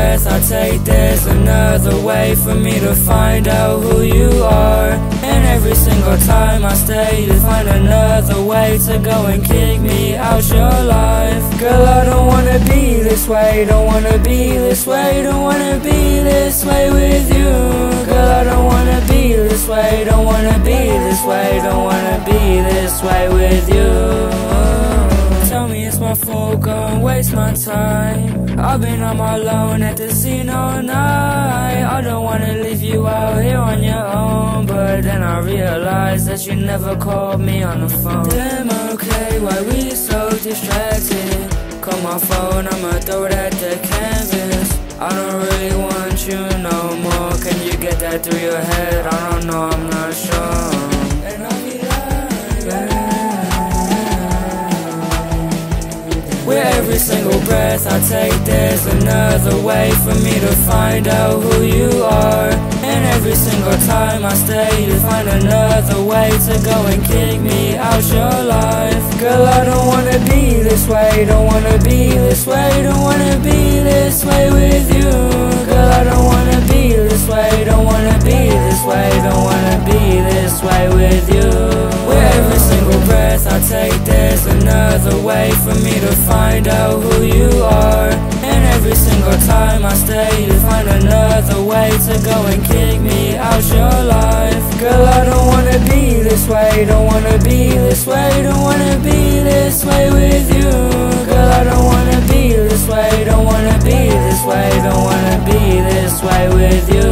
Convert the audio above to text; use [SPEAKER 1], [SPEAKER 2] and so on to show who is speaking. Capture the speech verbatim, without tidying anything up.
[SPEAKER 1] breath I take, there's another way for me to find out who you are. And every single time I stay, you find another way to go and kick me out your life. Girl, I don't wanna be this way, don't wanna be this way, don't wanna be this way with you. Girl, I don't wanna be this way, don't wanna be this way, don't wanna be this way with you. Tell me it's my fault, go and waste my time. I've been on my own at the scene all night. I don't wanna leave you out here on your own, but then I realized that you never called me on the phone. Damn, okay, why we so distracted? Call my phone, I'ma throw it at the canvas. I don't really want you no more. Can you get that through your head? I don't know, I'm not sure. And I'll be lying. With every single breath I take, there's another way for me to find out who you are. And every single time I stay, you find another way to go and kick me out your life. Girl, I don't wanna be this way, don't wanna be this way, don't wanna be this way with you. Girl, I don't wanna be this way, don't wanna be this way, don't wanna be this way with you. With every single breath I take, there's another way for me to find out who you are. And every single time I stay, you find another way to go and kick me out your life. Girl, I don't wanna be this way, don't wanna be this way, don't wanna be this way with you. Girl, I don't wanna be this way, don't wanna be this way, don't wanna be this way with you.